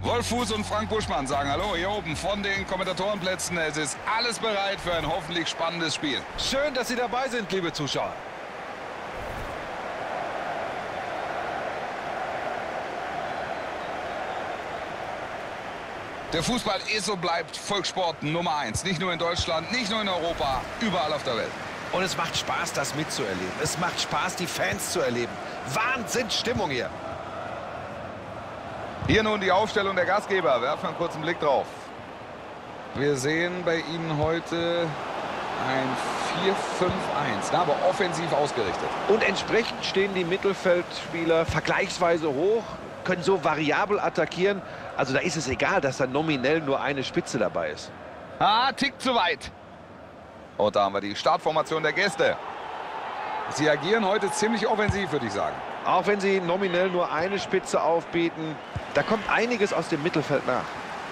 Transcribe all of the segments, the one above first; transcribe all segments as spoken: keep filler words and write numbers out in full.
Wolf Fuß und Frank Buschmann sagen Hallo hier oben von den Kommentatorenplätzen. Es ist alles bereit für ein hoffentlich spannendes Spiel. Schön, dass Sie dabei sind, liebe Zuschauer. Der Fußball ist und bleibt Volkssport Nummer eins. Nicht nur in Deutschland, nicht nur in Europa, überall auf der Welt. Und es macht Spaß, das mitzuerleben. Es macht Spaß, die Fans zu erleben. Wahnsinnsstimmung hier. Hier nun die Aufstellung der Gastgeber. Werfen einen kurzen Blick drauf. Wir sehen bei Ihnen heute ein vier fünf eins, aber offensiv ausgerichtet. Und entsprechend stehen die Mittelfeldspieler vergleichsweise hoch, können so variabel attackieren. Also da ist es egal, dass da nominell nur eine Spitze dabei ist. Ah, Tick zu weit. Und da haben wir die Startformation der Gäste. Sie agieren heute ziemlich offensiv, würde ich sagen. Auch wenn sie nominell nur eine Spitze aufbieten, da kommt einiges aus dem Mittelfeld nach.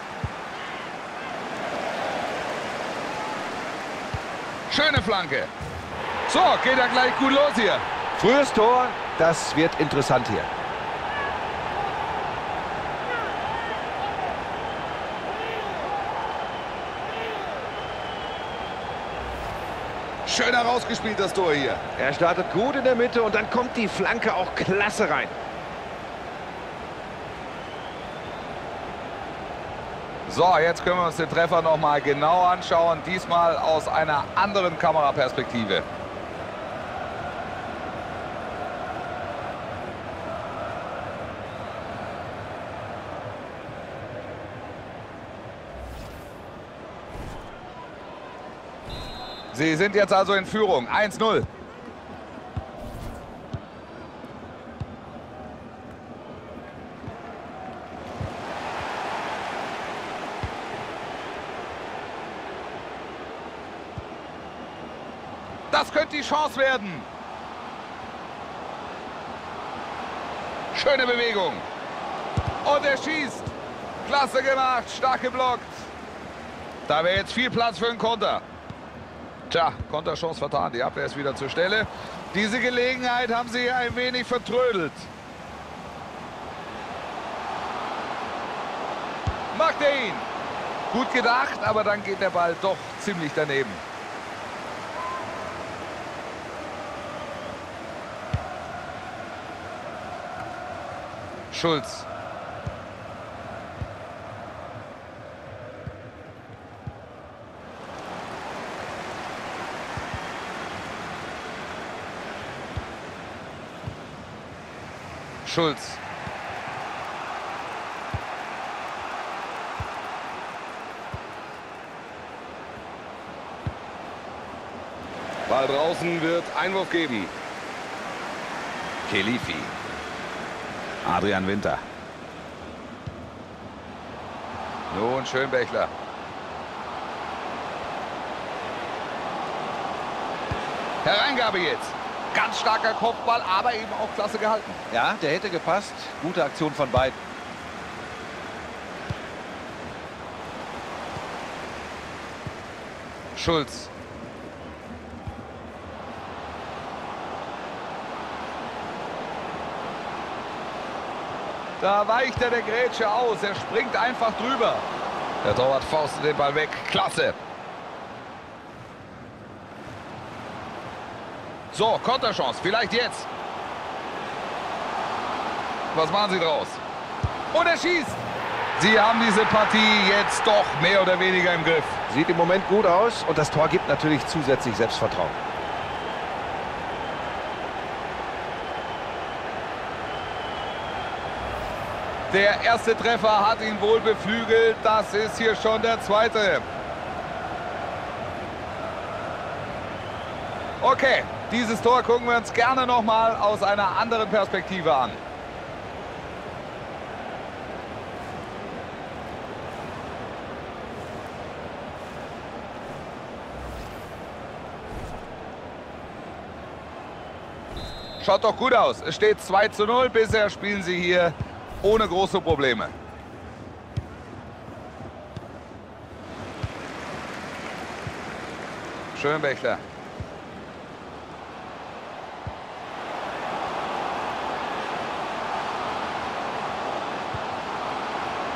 Schöne Flanke. So, geht er gleich gut los hier. Frühes Tor, das wird interessant hier. Schön herausgespielt, das Tor hier. Er startet gut in der Mitte und dann kommt die Flanke auch klasse rein. So, jetzt können wir uns den Treffer noch mal genau anschauen. Diesmal aus einer anderen Kameraperspektive. Sie sind jetzt also in Führung. eins null. Das könnte die Chance werden. Schöne Bewegung. Und er schießt. Klasse gemacht, stark geblockt. Da wäre jetzt viel Platz für einen Konter. Tja, Konterchance vertan. Die Abwehr ist wieder zur Stelle. Diese Gelegenheit haben sie ein wenig vertrödelt. Macht er ihn. Gut gedacht, aber dann geht der Ball doch ziemlich daneben. Schulz. Schulz. Ball draußen, wird Einwurf geben. Khelifi. Adrian Winter. Nun Schönbächler. Hereingabe jetzt. Ganz starker Kopfball, aber eben auch klasse gehalten. Ja, der hätte gepasst. Gute Aktion von beiden. Schulz. Da weicht er der Grätsche aus. Er springt einfach drüber. Der Torwart faustet den Ball weg. Klasse. So, Konterchance. Vielleicht jetzt. Was machen Sie draus? Und er schießt. Sie haben diese Partie jetzt doch mehr oder weniger im Griff. Sieht im Moment gut aus und das Tor gibt natürlich zusätzlich Selbstvertrauen. Der erste Treffer hat ihn wohl beflügelt. Das ist hier schon der zweite. Okay, dieses Tor gucken wir uns gerne noch mal aus einer anderen Perspektive an. Schaut doch gut aus. Es steht zwei zu null. Bisher spielen sie hier ohne große Probleme. Schönbächler.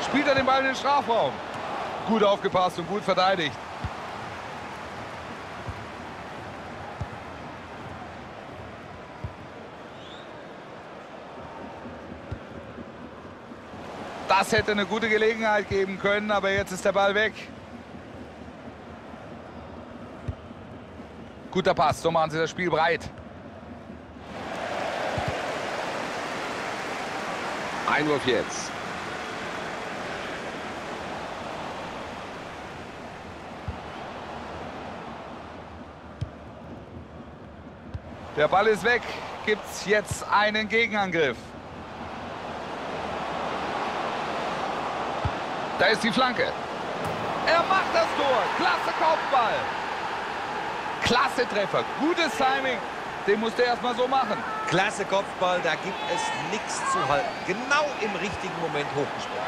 spielt er den Ball in den Strafraum. Gut aufgepasst und gut verteidigt. Das hätte eine gute Gelegenheit geben können, aber jetzt ist der Ball weg. Guter Pass, so machen sie das Spiel breit. Einwurf jetzt. Der Ball ist weg. Gibt es jetzt einen Gegenangriff? Da ist die Flanke. Er macht das Tor. Klasse Kopfball. Klasse Treffer. Gutes Timing. Den musste er erstmal so machen. Klasse Kopfball, da gibt es nichts zu halten. Genau im richtigen Moment hochgesprungen.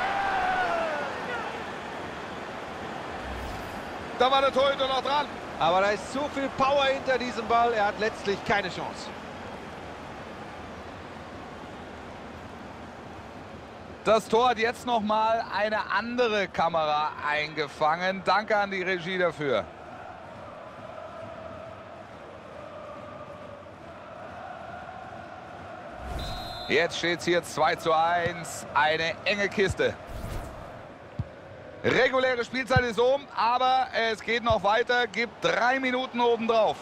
Da war der Torhüter noch dran. Aber da ist zu viel Power hinter diesem Ball. Er hat letztlich keine Chance. Das Tor hat jetzt noch mal eine andere Kamera eingefangen. Danke an die Regie dafür. Jetzt steht es hier zwei zu eins. Eine enge Kiste. Reguläre Spielzeit ist um, aber es geht noch weiter. Gibt drei Minuten obendrauf.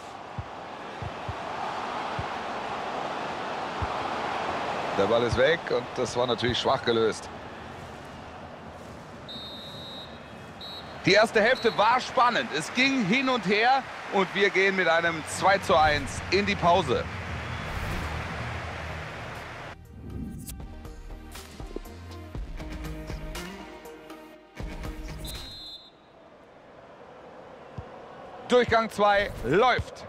Der Ball ist weg und das war natürlich schwach gelöst. Die erste Hälfte war spannend. Es ging hin und her und wir gehen mit einem zwei zu eins in die Pause. Durchgang zwei läuft.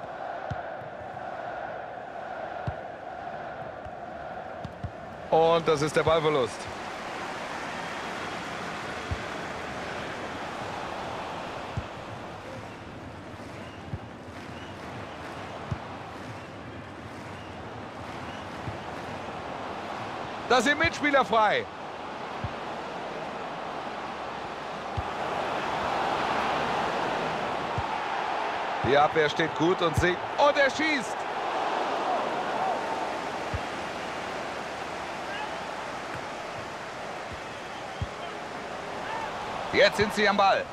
Und das ist der Ballverlust. Da sind Mitspieler frei. Die Abwehr steht gut und singt. Und er schießt. Jetzt sind sie am Ball.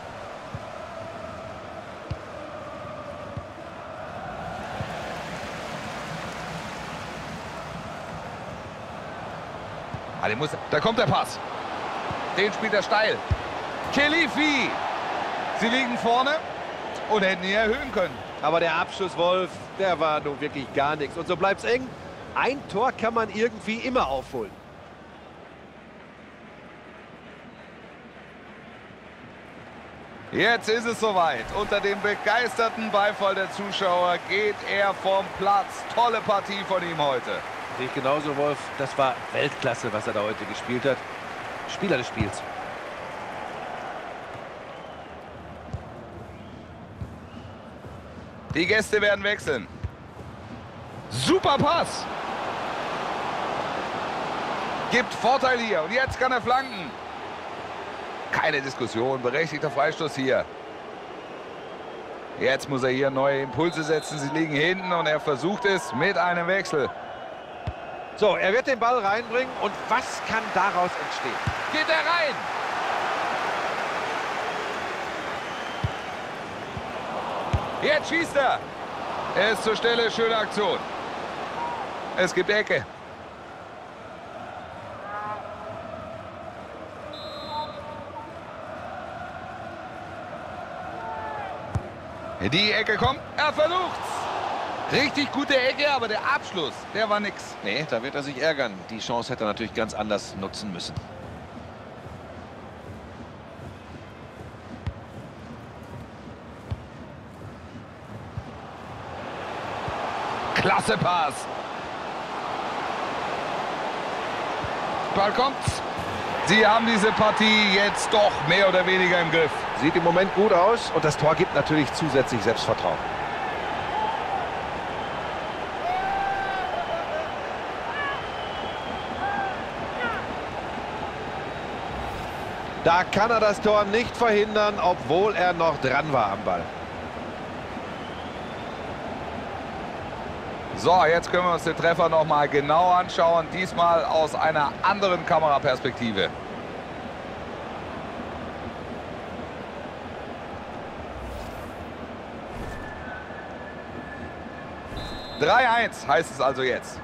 Ah, den muss, da kommt der Pass. Den spielt er steil. Khelifi. Sie liegen vorne und hätten ihn erhöhen können. Aber der Abschluss, Wolf, der war nun wirklich gar nichts. Und so bleibt es eng. Ein Tor kann man irgendwie immer aufholen. Jetzt ist es soweit. Unter dem begeisterten Beifall der Zuschauer geht er vom Platz. Tolle Partie von ihm heute. Sehe ich genauso, Wolf. Das war Weltklasse, was er da heute gespielt hat. Spieler des Spiels. Die Gäste werden wechseln. Super Pass. Gibt Vorteil hier. Und jetzt kann er flanken. Keine Diskussion. Berechtigter Freistoß hier. Jetzt muss er hier neue Impulse setzen. Sie liegen hinten und er versucht es mit einem Wechsel. So, er wird den Ball reinbringen. Und was kann daraus entstehen? Geht er rein. Jetzt schießt er. Er ist zur Stelle. Schöne Aktion. Es gibt Ecke. Die Ecke kommt. Er versucht's. Richtig gute Ecke, aber der Abschluss, der war nix. Nee, da wird er sich ärgern. Die Chance hätte er natürlich ganz anders nutzen müssen. Klasse Pass. Ball kommt. Sie haben diese Partie jetzt doch mehr oder weniger im Griff. Sieht im Moment gut aus und das Tor gibt natürlich zusätzlich Selbstvertrauen. Da kann er das Tor nicht verhindern, obwohl er noch dran war am Ball. So, jetzt können wir uns den Treffer noch mal genau anschauen. Diesmal aus einer anderen Kameraperspektive. drei eins heißt es also jetzt.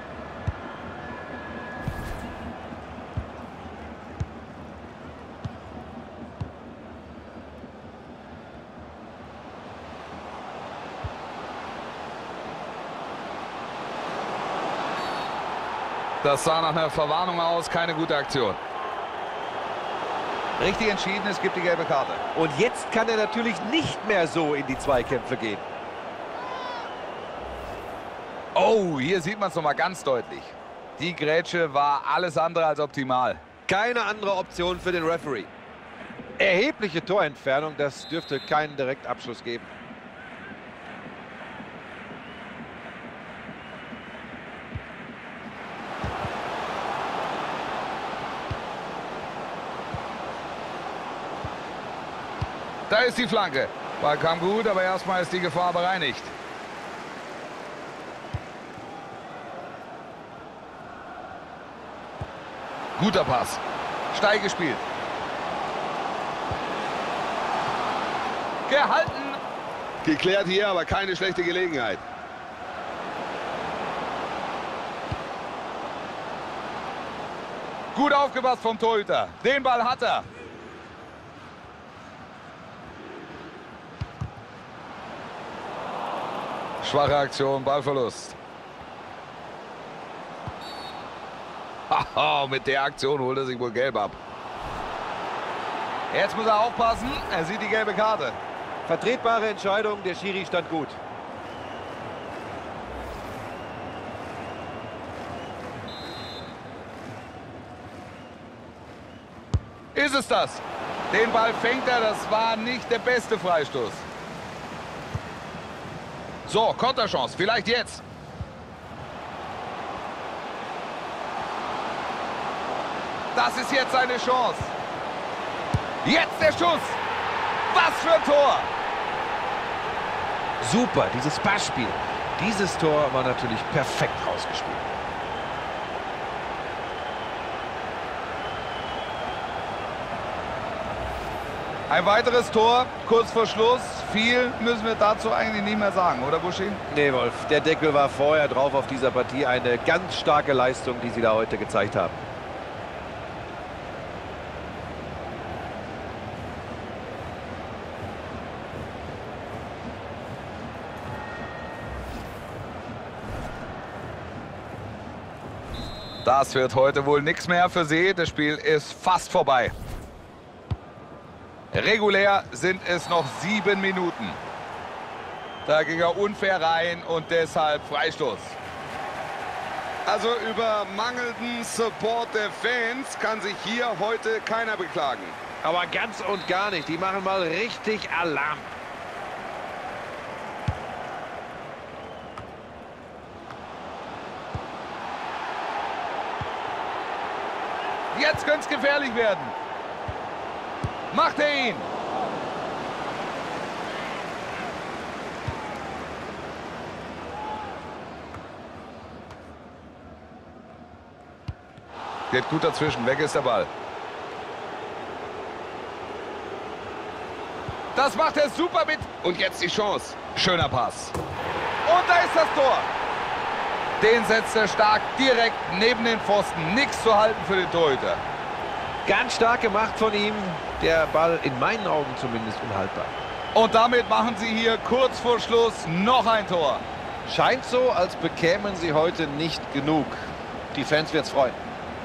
Das sah nach einer Verwarnung aus, keine gute Aktion. Richtig entschieden, es gibt die gelbe Karte. Und jetzt kann er natürlich nicht mehr so in die Zweikämpfe gehen. Oh, hier sieht man es nochmal ganz deutlich. Die Grätsche war alles andere als optimal. Keine andere Option für den Referee. Erhebliche Torentfernung, das dürfte keinen Direktabschluss geben. Da ist die Flanke. Ball kam gut, aber erstmal ist die Gefahr bereinigt. Guter Pass. Steil gespielt. Gehalten. Geklärt hier, aber keine schlechte Gelegenheit. Gut aufgepasst vom Torhüter. Den Ball hat er. Schwache Aktion, Ballverlust. Haha, mit der Aktion holt er sich wohl gelb ab. Jetzt muss er aufpassen, er sieht die gelbe Karte. Vertretbare Entscheidung, der Schiri stand gut. Ist es das? Den Ball fängt er, das war nicht der beste Freistoß. So, Konterchance, vielleicht jetzt. Das ist jetzt seine Chance. Jetzt der Schuss. Was für ein Tor. Super, dieses Passspiel. Dieses Tor war natürlich perfekt rausgespielt. Ein weiteres Tor, kurz vor Schluss. Viel müssen wir dazu eigentlich nicht mehr sagen, oder Buschi? Nee, Wolf, der Deckel war vorher drauf auf dieser Partie. Eine ganz starke Leistung, die sie da heute gezeigt haben. Das wird heute wohl nichts mehr für sie. Das Spiel ist fast vorbei. Regulär sind es noch sieben Minuten. Da ging er unfair rein und deshalb Freistoß. Also über mangelnden Support der Fans kann sich hier heute keiner beklagen. Aber ganz und gar nicht. Die machen mal richtig Alarm. Jetzt könnte es gefährlich werden. Macht er ihn. Geht gut dazwischen. Weg ist der Ball. Das macht er super mit. Und jetzt die Chance. Schöner Pass. Und da ist das Tor. Den setzt er stark direkt neben den Pfosten. Nichts zu halten für den Torhüter. Ganz stark gemacht von ihm. Der Ball in meinen Augen zumindest unhaltbar. Und damit machen sie hier kurz vor Schluss noch ein Tor. Scheint so, als bekämen sie heute nicht genug. Die Fans wird's freuen.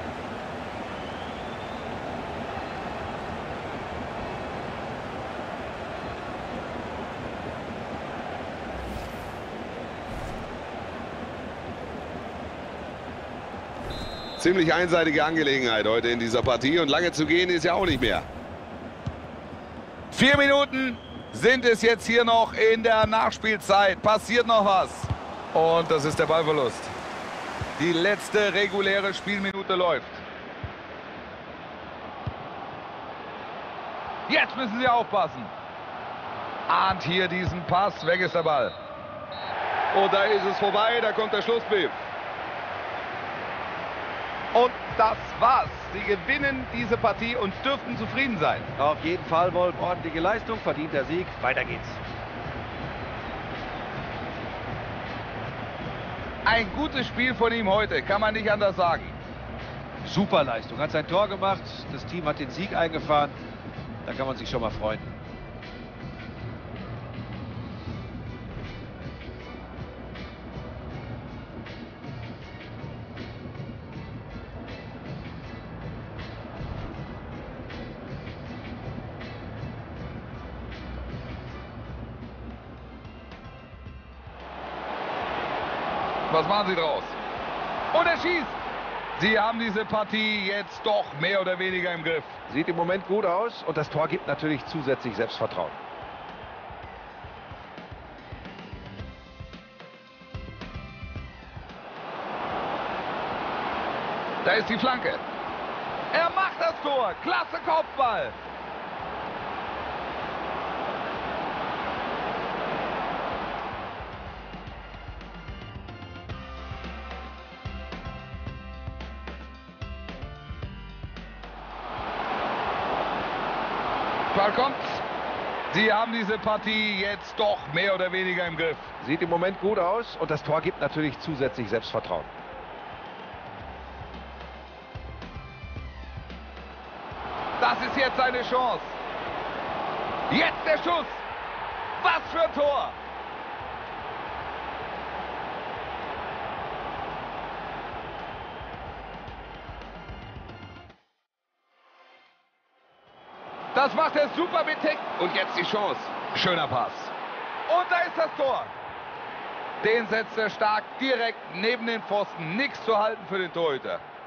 Ziemlich einseitige Angelegenheit heute in dieser Partie und lange zu gehen ist ja auch nicht mehr. Vier Minuten sind es jetzt hier noch in der Nachspielzeit. Passiert noch was. Und das ist der Ballverlust. Die letzte reguläre Spielminute läuft. Jetzt müssen sie aufpassen. Ahnt hier diesen Pass. Weg ist der Ball. Und da ist es vorbei, da kommt der Schlusspfiff. Und das war's. Sie gewinnen diese Partie und dürften zufrieden sein. Auf jeden Fall, Wolf. Ordentliche Leistung, verdienter Sieg. Weiter geht's. Ein gutes Spiel von ihm heute, kann man nicht anders sagen. Super Leistung. Hat sein Tor gemacht. Das Team hat den Sieg eingefahren. Da kann man sich schon mal freuen. Was machen sie draus? Und er schießt. Sie haben diese Partie jetzt doch mehr oder weniger im Griff. Sieht im Moment gut aus und das Tor gibt natürlich zusätzlich Selbstvertrauen. Da ist die Flanke. Er macht das Tor. Klasse Kopfball. Ball kommt. Sie haben diese Partie jetzt doch mehr oder weniger im Griff. Sieht im Moment gut aus und das Tor gibt natürlich zusätzlich Selbstvertrauen. Das ist jetzt seine Chance. Jetzt der Schuss. Was für ein Tor. Das macht er super mit Technik. Und jetzt die Chance. Schöner Pass. Und da ist das Tor. Den setzt er stark direkt neben den Pfosten. Nichts zu halten für den Torhüter.